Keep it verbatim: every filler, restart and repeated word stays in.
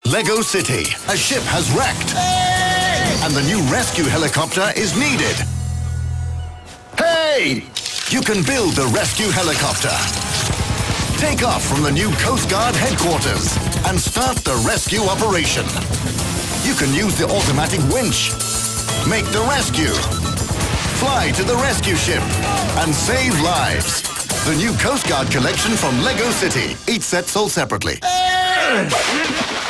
Lego City, a ship has wrecked. Hey! And the new rescue helicopter is needed. Hey! You can build the rescue helicopter. Take off from the new Coast Guard headquarters and start the rescue operation. You can use the automatic winch. Make the rescue. Fly to the rescue ship and save lives. The new Coast Guard collection from Lego City. Each set sold separately.